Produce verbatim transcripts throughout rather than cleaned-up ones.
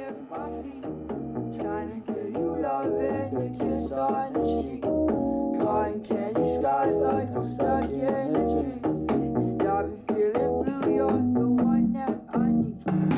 at my feet, trying to give you love and a kiss on the cheek. Cotton candy skies like I'm stuck in a dream, and I've been feeling blue. You're the one that I need.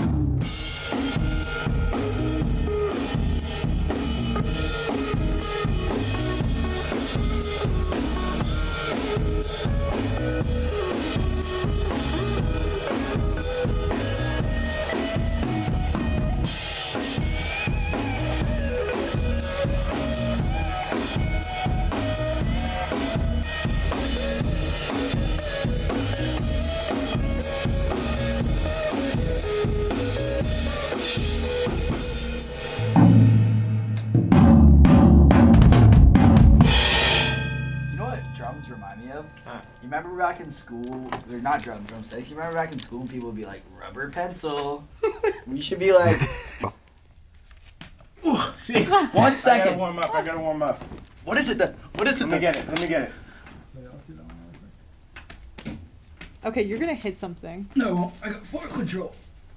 Remind me of? Huh. You remember back in school, they're not drum drumsticks. You remember back in school when people would be like, rubber pencil. We should be like, Ooh, see, one second. I gotta warm up. I gotta warm up. What is it then? What is it Let then? me get it. Let me get it. Okay, you're gonna hit something. No, I got full control.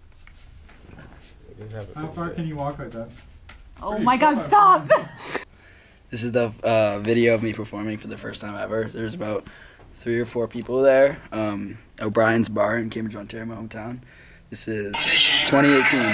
How far can you walk like that? Oh my God! Stop! This is the uh, video of me performing for the first time ever. There's about three or four people there. Um, O'Brien's Bar in Cambridge, Ontario, my hometown. This is twenty eighteen.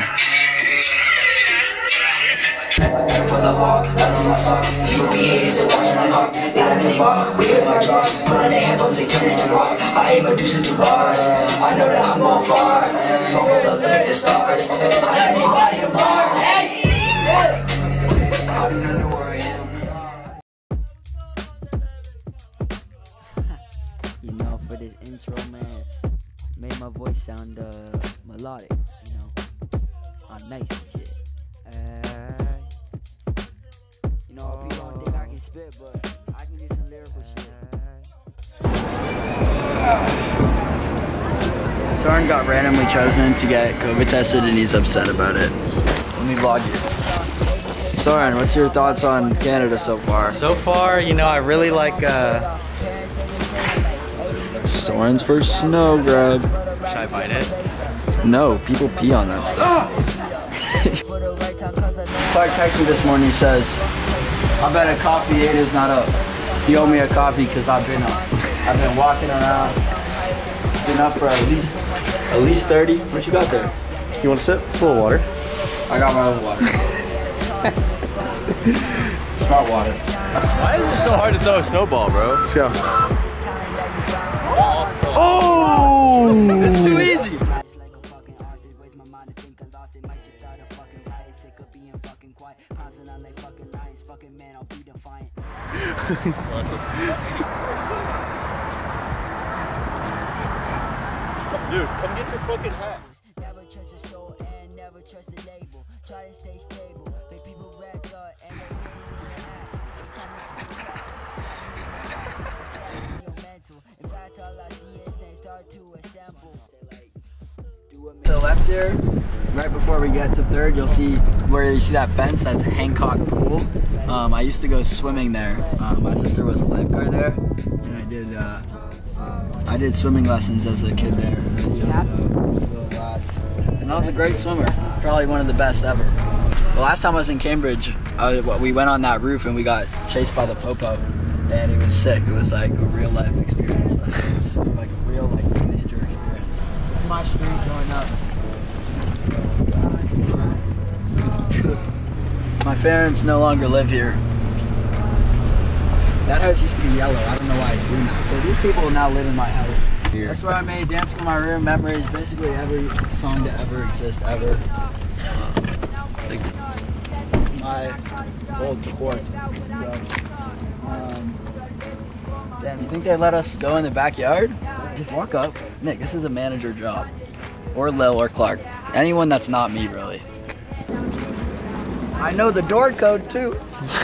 You know, for this intro, man, made my voice sound uh, melodic, you know, uh, nice and shit. Uh, you know, people don't think I can spit, but I can do some lyrical shit. Soren got randomly chosen to get COVID tested and he's upset about it. Let me vlog you. Soren, what's your thoughts on Canada so far? So far, you know, I really like uh, Soren's first snow grab. should I bite it? No, people pee on that stuff. Clark texted me this morning, he says, I bet a coffee eight is not up. He owed me a coffee because I've been up. I've been walking around. Been up for at least at least thirty. What you got there? You want to sip? It's a little water. I got my own water. Smart water. Why is it so hard to throw a snowball, bro? Let's go. Oh! It's too easy. Dude, come get your fucking hat. Never trust a soul and never trust a label. Try to stay stable. Make people red gut and they mental. In fact, all I see is they start to assemble. To the left here, right before we get to third, you'll see where you see that fence, that's Hancock Pool. Um, I used to go swimming there. Um, my sister was a lifeguard there, and I did uh, I did swimming lessons as a kid there, as a young uh, little lad. And I was a great swimmer, probably one of the best ever. The last time I was in Cambridge, I, we went on that roof and we got chased by the popo, and it was sick. It was like a real life experience. It was like a real like teenager experience. This is my street growing up. My parents no longer live here. That house used to be yellow. I don't know why it's blue now. So these people now live in my house. Here. That's where I made Dancing in My Room, Memories, basically every song to ever exist ever. Uh, like, this is my old court. Um, damn, you think they let us go in the backyard? Just walk up. Nick, this is a manager job. Or Lil or Clark. Anyone that's not me, really. I know the door code too.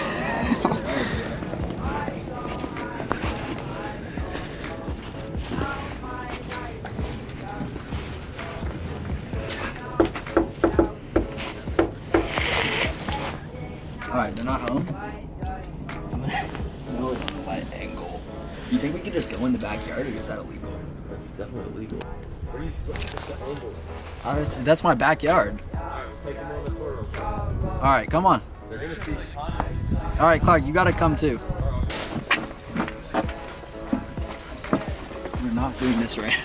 Alright, they're not home. I'm gonna go on the right angle. You think we could just go in the backyard, or is that illegal? That's definitely illegal. Where are you? What's the angle? Honestly, that's my backyard. Alright, we'll take them on the corner. All right, come on. They're gonna see. All right, Clark, you gotta come too. We're not doing this right.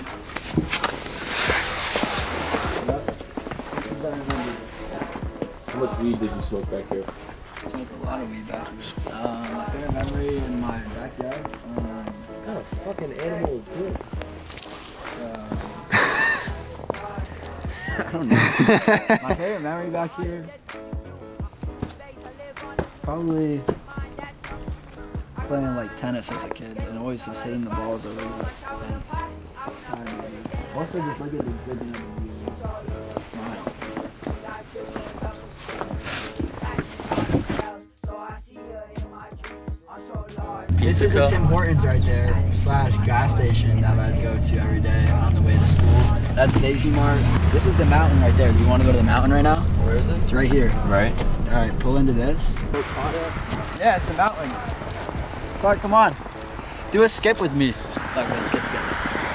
How much weed did you smoke back here? Smoked a lot of weed back here. Um, my favorite memory in my backyard. Um, What kind of fucking animal is this? uh, I don't know. My favorite memory back here. Probably playing like tennis as a kid and always just hitting the balls over the fence. Also just look at the exhibit of the view. Smile. This is a Tim Hortons right there, slash gas station that I'd go to every day on the way to school. That's Daisy Mart. This is the mountain right there. Do you want to go to the mountain right now? Where is it? It's right here. Right. All right, pull into this. Yeah, it's the mountain. Clark, come on. Do a skip with me. Clark, let's skip together.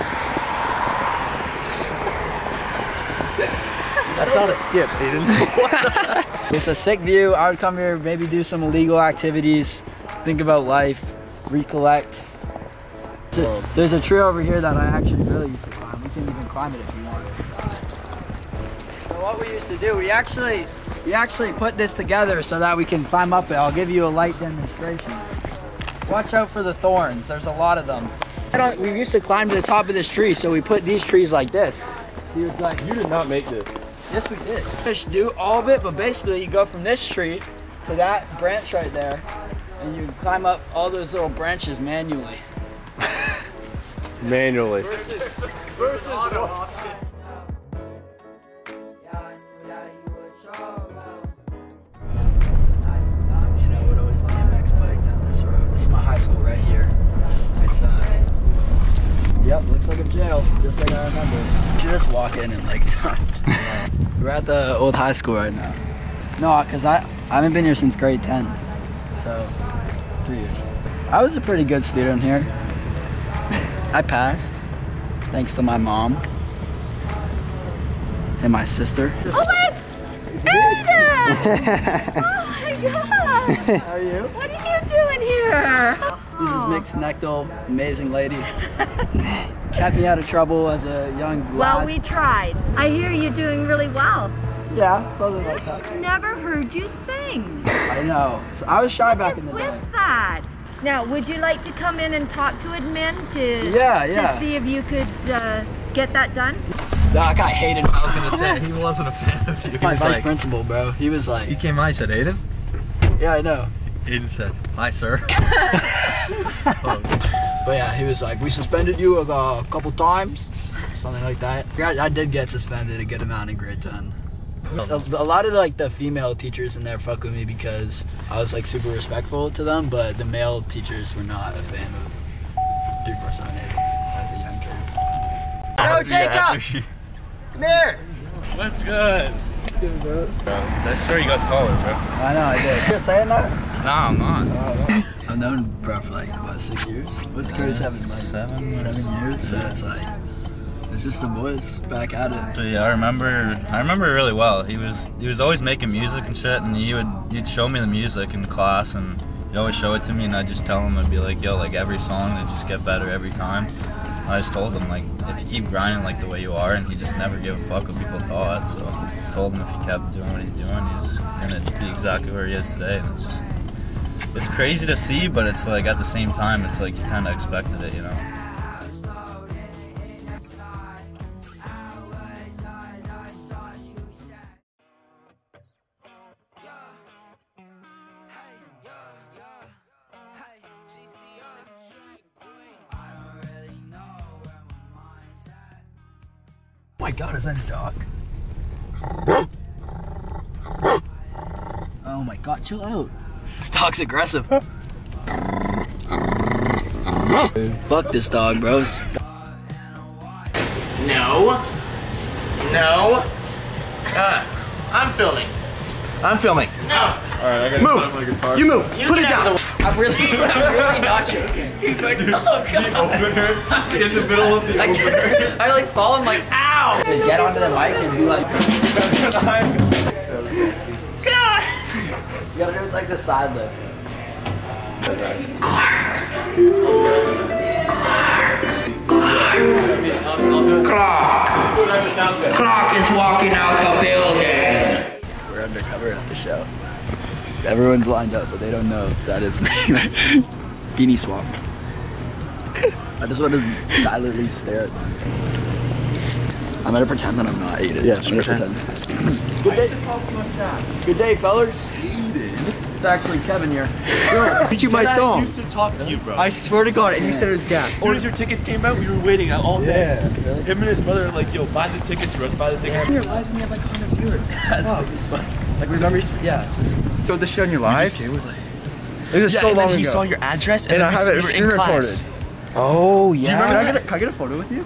That's not a skip, Aiden. It's a sick view. I would come here, maybe do some illegal activities, think about life, recollect. So, there's a tree over here that I actually really used to climb. We can even climb it if you want. So what we used to do, we actually we actually put this together so that we can climb up it. I'll give you a light demonstration. Watch out for the thorns. There's a lot of them. I don't, we used to climb to the top of this tree, so we put these trees like this. So you like, You did not make this. yes, we did. Just do all of it, but basically you go from this tree to that branch right there, and you climb up all those little branches manually. Manually. You know, it would always B M X bike down this road. This is my high school right here. It's uh, yep, looks like a jail, just like I remember. You should just walk in and like talk. We're at the old high school right now. No, cause I I haven't been here since grade ten, so three years. I was a pretty good student here. I passed, thanks to my mom and my sister. Oh, it's Aiden! Oh my gosh! How are you? What are you doing here? This is Mix Nectel, amazing lady. Kept me out of trouble as a young lad. Well, we tried. I hear you doing really well. Yeah, something like that. Never heard you sing. I know. So I was shy back What's in the with day. that? Now, would you like to come in and talk to admin to, Yeah, yeah. to see if you could uh, get that done? That guy hated me. I was gonna say, he wasn't a fan of you. My He was vice like, principal, bro. He was like, he came by, he said, Aiden? yeah, I know. Aiden said, hi, sir. Oh. But yeah, he was like, we suspended you a uh, couple times, something like that. I, I did get suspended a good amount in grade ten. A, a lot of like the female teachers in there fuck with me because I was like super respectful to them, but the male teachers were not a fan of three four seven eight as a young kid. Yo, Jacob! Come here! What's good? Good, bro. I swear you got taller, bro. I know, I did. You're saying that? No, I'm not. I've known bro for like, what, six years? What's grade seven? Like, Seven. Seven years, so it's like, it's just the boys back at it. So yeah, I remember. I remember really well. He was he was always making music and shit, and he would he'd show me the music in class, and he'd always show it to me, and I'd just tell him, I'd be like, yo, like every song, they just get better every time. I just told him, like, if you keep grinding like the way you are, and he just never gave a fuck what people thought. So I told him if he kept doing what he's doing, he's gonna be exactly where he is today. And it's just, it's crazy to see, but it's like at the same time, it's like you kind of expected it, you know. Oh my god, is that a dog? Oh my god, chill out. This dog's aggressive. Fuck this dog, bros. No. No. Uh, I'm filming. I'm filming. No. Alright, I gotta Move. my guitar. You move. You Put it down. I'm really, I'm really not joking. He's like, oh god. Opener in the middle of the opener. I like fall. I'm like, ow. To get onto the mic and be like, God. You gotta do it like the side lip. Clark! Clark is walking out the building! We're undercover at the show. Everyone's lined up, but they don't know that is me. Beanie swap. I just want to silently stare at them. I'm gonna pretend that I'm not Aiden. Yeah, I'm gonna pretend. pretend. Good day. Good day, fellas. It's actually Kevin here. Beat you my song. I used to talk to you, bro. I swear to God, and you said it was Gap. As soon as your tickets came out, we were waiting all day. Yeah, really? Him and his brother were like, yo, buy the tickets for us, buy the tickets. Yeah, realize we have like one hundred viewers. It's fun. Like, remember, yeah, it's just... So the show on your live? You just came with like... It was yeah, so and long then he ago. saw your address, and, and then I have we it were screen in recorded. class. Oh, yeah. Do you remember can, I that? get a, can I get a photo with you?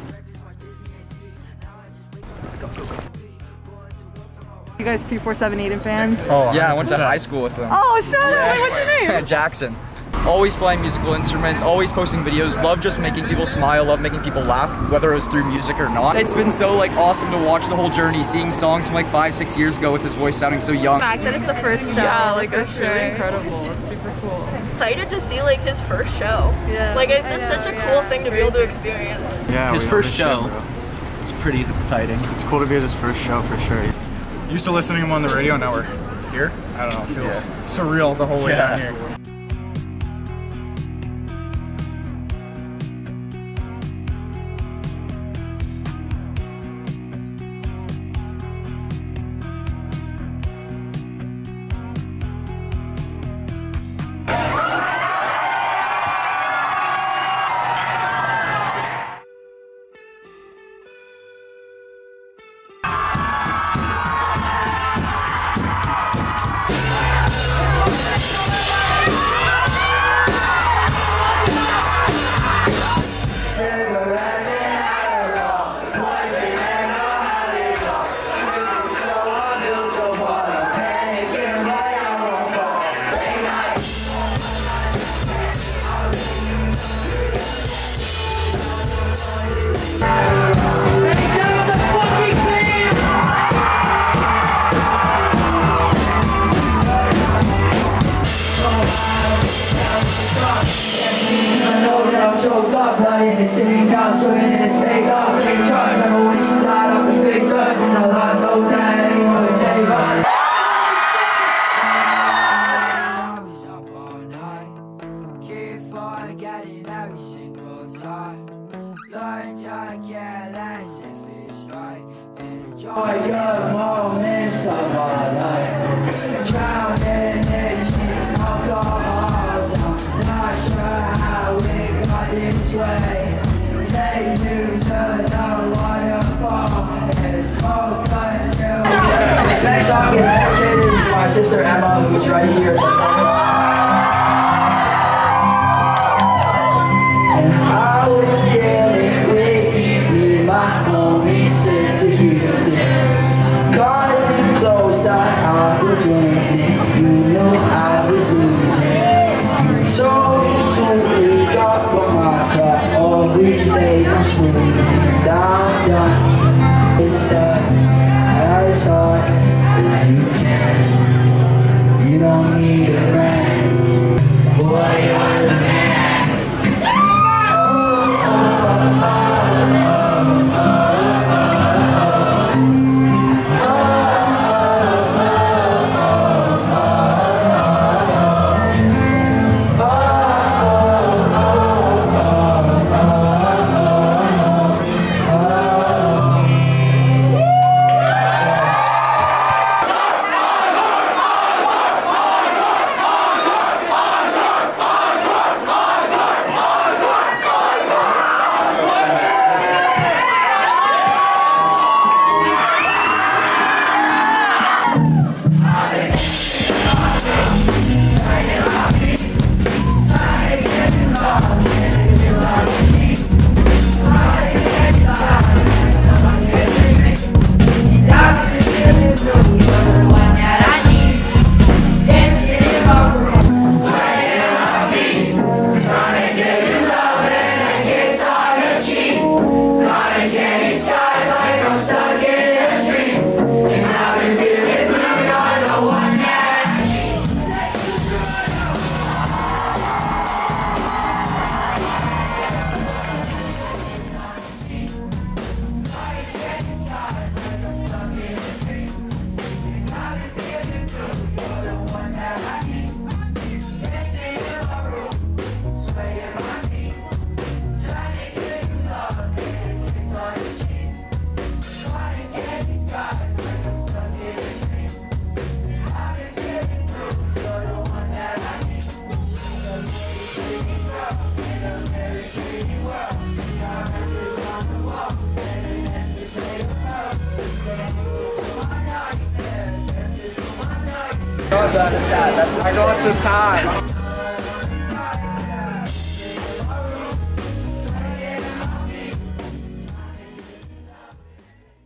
You guys two four seven Aiden fans? Oh, yeah, I went to high school with them. Oh, shut up. Yeah. Wait, what's your name? Jackson. Always playing musical instruments, always posting videos, love just making people smile, love making people laugh, whether it was through music or not. It's been so like awesome to watch the whole journey, seeing songs from like five, six years ago with his voice sounding so young. The fact that it's the first show. Yeah, like for that's sure. really incredible. It's super cool. Excited to see like his first show. Yeah. Like it, I it's know, such a yeah, cool thing it's to be able to crazy. experience. Yeah, his we first love show. this It's pretty exciting. It's cool to be at his first show for sure. Used to listening to him on the radio, now we're here. I don't know, it feels Yeah. surreal the whole way Yeah. down here. Sitting down, swimming in his fake off, fake trust. I'm a wish you light up the fake drugs, and I lost hope that anyone would save us. I was up all night, keep forgetting every single time. Learn to care less if it's right, and enjoy your moments of my life. Drowning in cheap alcohols, I'm not sure how we got this way. Take you to the waterfall and smoke until. This next song is dedicated to my sister Emma, who's right here. And I was feeling wicked, my homie sent to Houston. Cause he closed that I was winning, you know I was losing. So to me, got what my cut. All these days I'm snoozing, down, down. It's that as hard as you can. You don't need a friend. I got the tie.